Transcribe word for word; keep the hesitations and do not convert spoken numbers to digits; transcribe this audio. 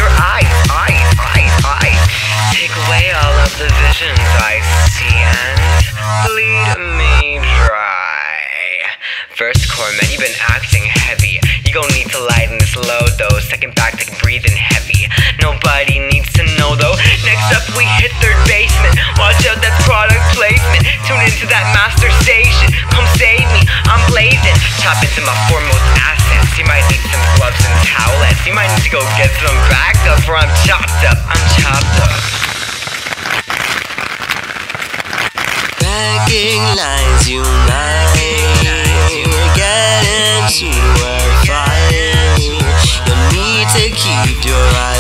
your eyes, eyes, eyes, eyes. Take away all of the visions I see and bleed me dry. First core, man, you've been acting heavy. You gon' need to lighten this load though. Second back, take breathing heavy. Nobody needs to know though. Next up, we hit third basement. Watch out, that's product placement. Tune into that master station. Come save me, I'm blazing. Chop into my foremost assets. You might need some gloves and towelettes. You might need to go get some backup, or I'm chopped up. I'm chopped up. Backing lines unite. Get into a fight. You need to keep your eyes